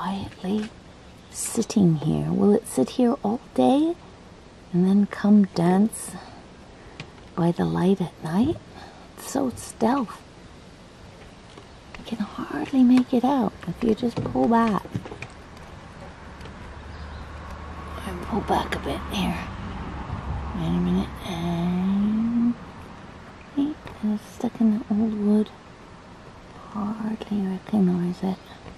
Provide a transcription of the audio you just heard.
quietly sitting here. Will it sit here all day and then come dance by the light at night? It's so stealth. You can hardly make it out if you just pull back. And pull back a bit here. Wait a minute. And it's stuck in the old wood. Hardly recognize it.